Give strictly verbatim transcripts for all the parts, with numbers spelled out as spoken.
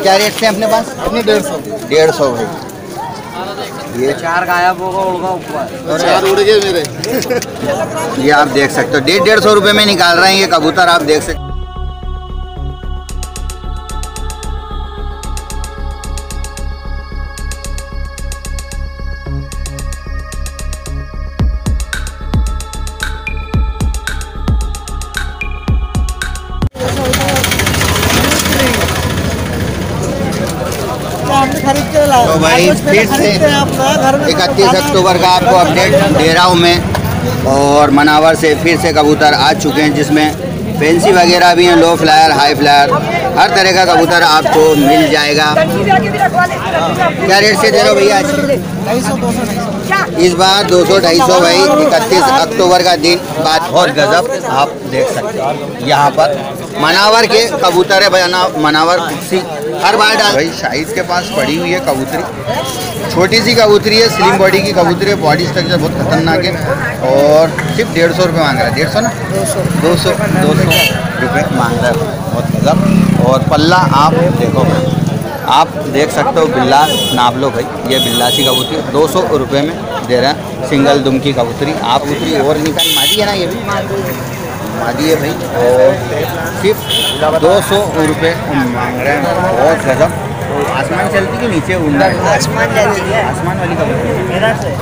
क्या रेट से अपने पास? अपने डेढ़ सौ डेढ़ सौ भाई। ये चार गायब होगा, उड़गा ऊपर चार उड़ गए मेरे। ये आप देख सकते हो डेढ़ डेढ़ सौ रुपये में निकाल रहे हैं ये कबूतर, आप देख सकते। तो भाई फिर से इकतीस अक्टूबर का आपको अपडेट दे रहा हूँ मैं। और मनावर से फिर से कबूतर आ चुके हैं जिसमें फैंसी वगैरह भी हैं, लो फ्लायर, हाई फ्लायर, हर तरह का कबूतर आपको मिल जाएगा। क्या रेट से दे रहे हो भैया आज? इस बार दो सौ ढाई सौ भाई। इकतीस अक्टूबर का दिन, बात बहुत गजब आप देख सकते हो। यहाँ पर मनावर के कबूतर है भाई, मनावर खुशी हर बार डाल भाई। शाहिद के पास पड़ी हुई है कबूतरी, छोटी सी कबूतरी है, स्लिम बॉडी की कबूतरी है, बॉडी स्ट्रक्चर बहुत खतरनाक है। और सिर्फ डेढ़ सौ रुपये मांग रहा है। डेढ़ सौ ना दो सौ दो सौ दो सौ रुपये मांग रहा है, बहुत गजब। और पल्ला आप देखो, आप देख सकते हो, बिल्ला नाप लो भाई। ये बिल्लासी कबूतरी दो सौ रुपये में दे रहे हैं, सिंगल दुम की कबूतरी। आप कबूतरी और निकाल मादी है ना, ये भी मादी है भाई। और सिर्फ दो सौ रुपये मांग रहे हैं, बहुत गजब। आसमान चलती कि नीचे उड़ना है? आसमान चलती है, आसमान वाली कबूतरी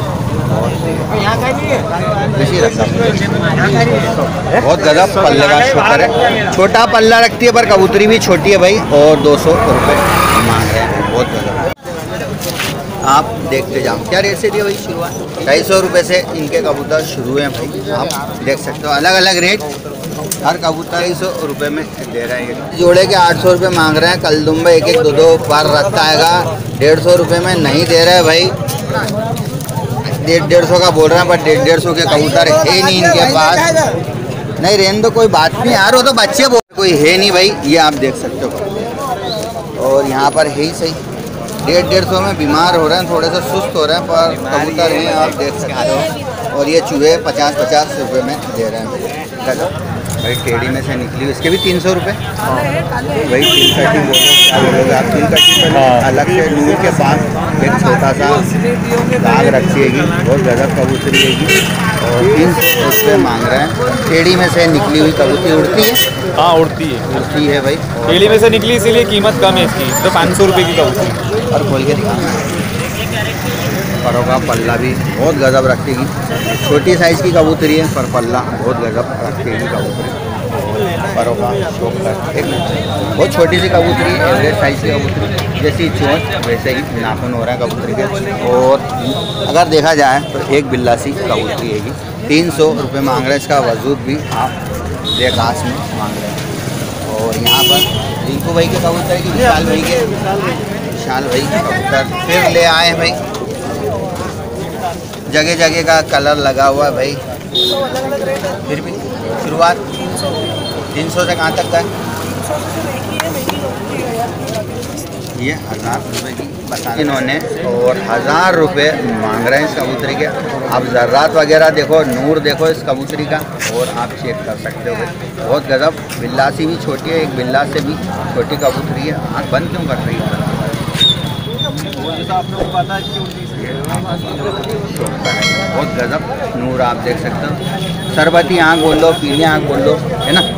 बहुत गजब। पल्ले का शुक्र है, छोटा पल्ला रखती है पर कबूतरी भी छोटी है भाई। और दो सौ रुपये मांग रहे हैं, बहुत गजब। आप देखते जाओ क्या रेट से दिए भाई शुरुआत? ढाई सौ रुपये से इनके कबूतर शुरू हैं भाई, आप देख सकते हो। अलग अलग रेट, हर कबूतर ढाई सौ रुपये में दे रहे हैं। जोड़े के आठ सौ रुपये मांग रहे हैं। कलदुम्बे एक एक दो दो बार रखता आएगा, डेढ़ सौ रुपये में नहीं दे रहे भाई। डेढ़ डेढ़ सौ का बोल रहे हैं पर डेढ़ डेढ़ सौ के कबूतर है नहीं इनके पास। नहीं रेन तो कोई बात नहीं यार, वो तो बच्चे बोल, कोई है नहीं भाई। ये आप देख सकते हो। और यहाँ पर है ही सही, डेढ़ डेढ़ सौ में बीमार हो रहे हैं, थोड़े से सुस्त हो रहे हैं पर कबूतर हैं, आप देख सकते हो। और ये चूहे पचास पचास रुपये में दे रहे हैं भाई। टेढ़ी में से निकली, इसके भी तीन सौ रुपये भाई। तीन कटी बोलो, क्या बोलोगे आप? तीन कटी पर अलग से नूर के पास एक छोटा सा दाग रखिएगी, बहुत गजब कबूतरी रहेगी। और तीन सौ रुपये मांग रहे हैं। टेढ़ी में से निकली हुई कबूतरी उड़ती है? हाँ उड़ती है, उड़ती है भाई। टेढ़ी में से निकली इसीलिए कीमत कम है इसकी, तो पाँच सौ रुपये की कबूतरी। और खोल के दिखाना, परों का पल्ला भी बहुत गजब रखेगी। छोटी साइज़ की कबूतरी है पर पल्ला बहुत गजब रखेगी कबूतरी। परों का शौक है, एक बहुत छोटी सी कबूतरी, एवरेज साइज़ की कबूतरी, जैसी चोंच वैसे ही नाखून हो रहा है कबूतरी के। और अगर देखा जाए तो एक बिल्लासी कबूतरी है, तीन सौ रुपये मांग रहे हैं। इसका वजूद भी आप देखास में मांग रहे हैं। और यहाँ पर रिंकू भाई के कबूतर की, विशाल भाई के विशाल भाई के कबूतर फिर ले आए भाई। जगह जगह का कलर लगा हुआ है भाई। फिर भी शुरुआत तीन सौ से कहाँ तक का है? ये हज़ार रुपये की बता इन्होंने, और हज़ार रुपये मांग रहे हैं इस कबूतरी के। आप ज़र्रात वगैरह देखो, नूर देखो इस कबूतरी का, और आप चेक कर सकते हो भाई, बहुत गजब। बिल्लासी भी छोटी है, एक बिल्ला से भी छोटी कबूतरी है। आँख बंद क्यों कर रही है? बहुत गजब नूर आप देख सकते हो। सरबती आँख बोल लो, पीली आँख बोल लो, है ना।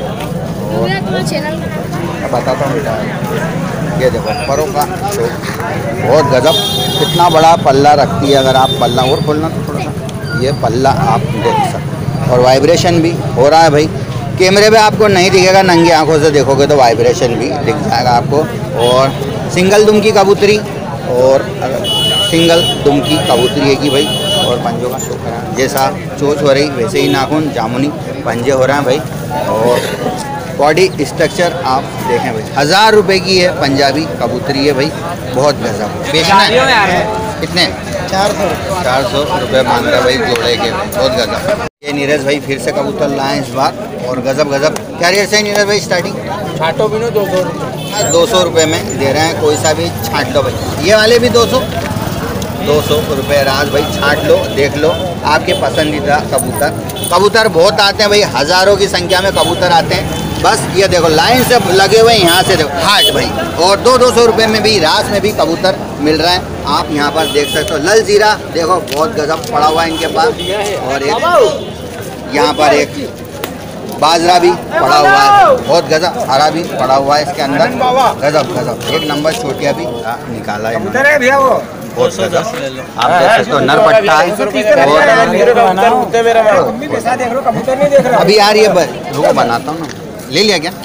बताता हूँ, ये देखो परों का शौक, बहुत गजब। कितना बड़ा पल्ला रखती है, अगर आप पल्ला और खोलना तो थोड़ा सा, ये पल्ला आप देख सकते हो। और वाइब्रेशन भी हो रहा है भाई। कैमरे पे आपको नहीं दिखेगा, नंगी आंखों से देखोगे तो वाइब्रेशन भी दिख जाएगा आपको। और सिंगल दुम की कबूतरी, और सिंगल दुम की कबूतरी है कि भाई। और पंजों का शौक है, जैसा चोच हो रही वैसे ही नाखून, जामुनी पंजे हो रहे हैं भाई। और बॉडी स्ट्रक्चर आप देखें भाई। हज़ार रुपए की है, पंजाबी कबूतरी है भाई, बहुत गजब। बेचना है कितने? चार सौ चार सौ रुपये मांग रहे भाई जोड़े के, बहुत गजब। ये नीरज भाई फिर से कबूतर लाए इस बार, और गजब गजब। क्या रेट से नीरज भाई स्टार्टिंग? छाटो भी दो सौ रुपये दो सौ रुपये में दे रहे हैं, कोई सा भी छाट लो भाई। ये वाले भी दो सौ दो सौ रुपये राज भाई, छाट लो, देख लो आपके पसंदीदा कबूतर। कबूतर बहुत आते हैं भाई, हज़ारों की संख्या में कबूतर आते हैं। बस ये देखो लाइन से लगे हुए हैं, यहाँ से देखो हाट भाई। और दो दो सौ रुपये में भी रास में भी कबूतर मिल रहा है। आप यहाँ पर देख सकते हो लल जीरा देखो बहुत गजब पड़ा हुआ है इनके पास। और एक यहाँ पर एक बाजरा भी पड़ा हुआ है, बहुत गजब हरा भी पड़ा हुआ है इसके अंदर, गजब गजब एक नंबर छोटिया भी निकाला है बहुत गजब। आप देख सकते हो नर पट्टा है। अभी यार ये रुको बनाता हूँ ना, ले लिया क्या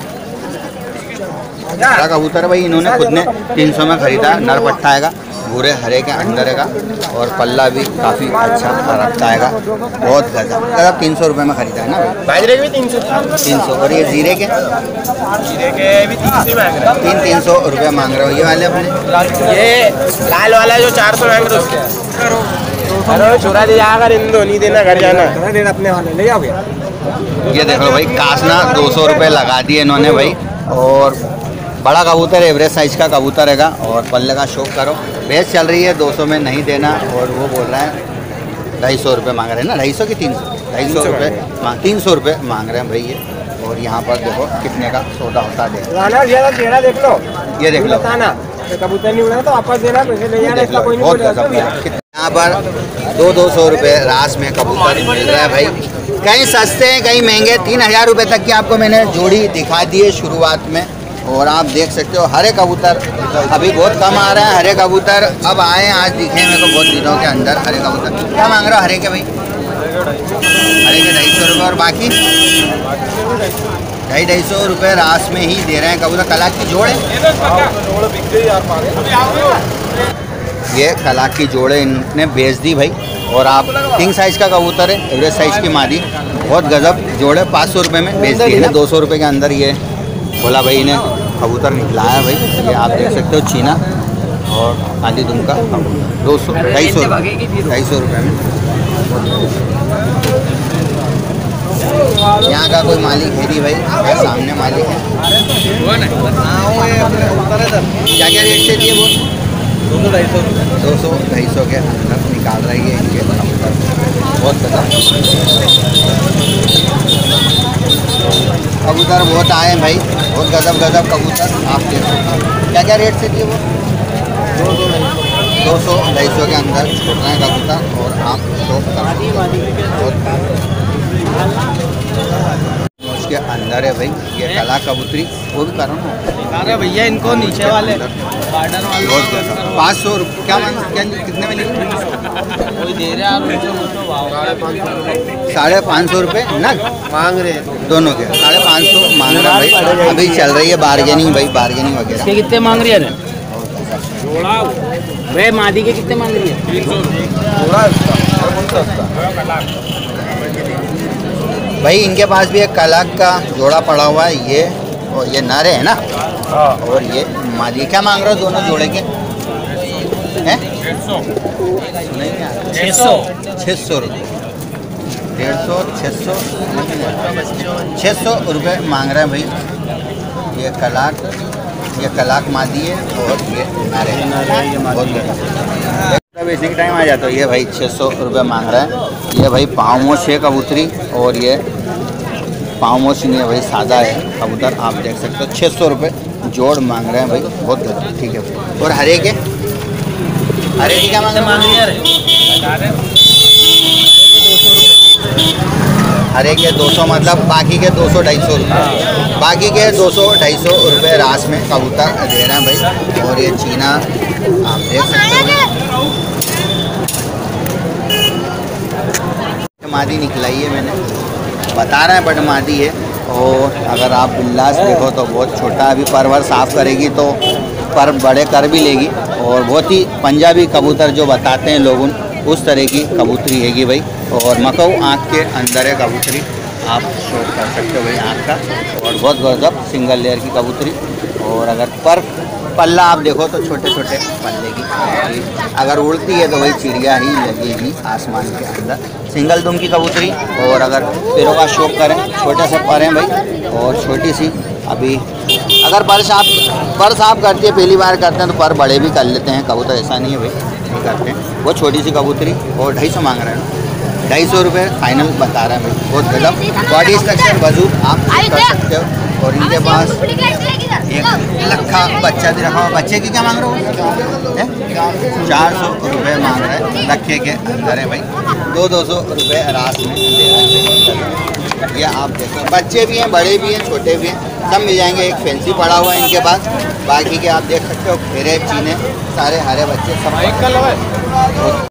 कबूतर भाई इन्होंने खुद ने तीन सौ में खरीदा है। नर पट्टा आएगा भूरे हरे के अंदर है और पल्ला भी काफ़ी अच्छा रखता है, बहुत गजब गजब तीन सौ रुपये में खरीदा है ना बाजरे के भी तीन सौ तीन सौ और ये जीरे के जीरे के भी तीन तीन सौ रुपये मांग रहे हो। ये वाले अपने ये लाल वाला जो चार सौ मांग रहे हो छोरा दे जाकर इन दो नहीं देना घर जाना अपने वाले ले जाओ। ये देख लो भाई कासना दो सौ रुपये लगा दिए इन्होंने भाई। और बड़ा कबूतर एवरेज साइज का कबूतर हैगा और पल्ले का शौक करो। बेच चल रही है दो सौ में नहीं देना और वो बोल रहा है ढाई सौ रुपये मांग रहे हैं ना, ढाई सौ की तीन सौ ढाई सौ रुपये मांग तीन सौ रुपये मांग रहे हैं भाई ये। और यहाँ पर देखो कितने का सौदा होता है देख लो, ये देख लो कबूतर नहीं उड़ा तो वापस देना पैसे ले जाना कोई बहुत गजब। यहाँ पर दो दो सौ रुपये रास में कबूतर मिल रहा है भाई, कहीं सस्ते हैं कहीं महंगे। तीन हज़ार रुपये तक की आपको मैंने जोड़ी दिखा दी है शुरुआत में। और आप देख सकते हो हरे कबूतर अभी बहुत कम आ रहे हैं। हरे कबूतर अब आए आज दिखे मेरे को बहुत दिनों के अंदर। हरे कबूतर क्या मांग रहे हो हरे के भाई? हरे के ढाई सौ रुपये और बाकी ढाई ढाई सौ रुपये रास में ही दे रहे हैं कबूतर। कलाक की जोड़ है ये, कलाक की जोड़े इनने बेच दी भाई। और आप किंग साइज़ का कबूतर है एवरेज साइज़ की मादी बहुत गजब जोड़े पाँच सौ रुपये में बेच दी है। दो सौ रुपये के अंदर ये बोला भाई इन्हें कबूतर निकलाया भाई। ये आप देख सकते हो चीना और काली दुम का दो सौ ढाई सौ ढाई सौ रुपये में। यहाँ का कोई मालिक है नहीं भाई, है सामने मालिक है। क्या क्या रेट से दिए वो? दो सौ ढाई सौ दो सौ ढाई सौ के अंदर निकाल रही है इनके कबूतर बहुत गजब। कबूतर बहुत आए हैं भाई, बहुत गजब गजब कबूतर। आप देख सकते हैं क्या क्या रेट से दिए वो? दो सौ दो सौ ढाई सौ के अंदर छोड़ रहे हैं कबूतर। और आप उसके अंदर है भाई ये कला कबूतरी, वो भी करो ना अरे भैया इनको नीचे वाले गार्डन वाले बहुत गजब। पाँच सौ रुपये क्या मांग क्या कितने में लिखे? कोई दे रहे साढ़े पाँच सौ रुपये ना मांग रहे दोनों के, साढ़े पाँच सौ मांग रहा भाई। अभी चल रही है बार्गेनिंग भाई, बार्गेनिंग वगैरह। कितने मांग रही है भाई? मादी के कितने मांग रही है? भाई इनके पास भी एक कलाक का जोड़ा पड़ा हुआ है ये, और ये नर है ना और ये मादी। क्या मांग रहे हो दोनों जोड़े के? हैं छः सौ छः सौ रुपये डेढ़ सौ छः सौ छः सौ रुपये मांग रहे हैं भाई। ये कलाक ये कलाक मादी है और ये नर है बहुत गया। बेचने के टाइम आ जाता है ये भाई छः सौ रुपये मांग रहा है। ये भाई पाँव मोश है कबूतरी और ये पाँव मोश नहीं है भाई, सादा है कबूतर। आप देख सकते हो छः सौ रुपये जोड़ मांग रहे हैं भाई, बहुत गलत ठीक है। और हरे के हरे के क्या मांग रहे हैं? हरे के दो सौ मतलब बाकी के दो सौ ढाई सौ रुपये बाकी के दो सौ ढाई सौ रुपये रास में कबूतर दे रहे हैं भाई। और ये चीना आप देख सकते हो मादी निकलाई है मैंने बता रहे हैं बट मादी है। और अगर आप बिल्लास देखो तो बहुत छोटा, अभी पर वर साफ़ करेगी तो पर बड़े कर भी लेगी। और बहुत ही पंजाबी कबूतर जो बताते हैं लोग उस तरह की कबूतरी हैगी भाई। और मकऊ आँख के अंदर है कबूतरी, आप शो कर सकते हो भाई आँख का। और बहुत गजब सिंगल लेयर की कबूतरी। और अगर पर पल्ला आप देखो तो छोटे छोटे पल्ले की, अगर उड़ती है तो वही चिड़िया ही लगेगी आसमान के अंदर। सिंगल दुम की कबूतरी। और अगर पैरों का शौक करें छोटे से पर हैं भाई और छोटी सी। अभी अगर पर साफ पर साफ करती है पहली बार करते हैं तो पर बड़े भी कर लेते हैं कबूतर, ऐसा नहीं है भाई नहीं करते हैं। वो छोटी सी कबूतरी और ढाई सौ मांग रहे हैं, ढाई सौ रुपये फाइनल बता रहे हैं भाई, बहुत गजब। बॉडी स्ट्रक्चर वजू आप कर सकते हो। और इनके पास एक लखा बच्चा भी रखा हुआ। बच्चे की क्या मांग रहे हो? चार सौ रुपये मांग रहे हैं लखे के अंदर है भाई। दो दो सौ रुपये रात में दे रहे हैं। ये आप देखो बच्चे भी हैं, बड़े भी हैं, छोटे भी हैं, सब मिल जाएंगे। एक फैंसी पड़ा हुआ है इनके पास। बाकी के आप देख सकते हो घेरे चीने सारे हरे बच्चे सब।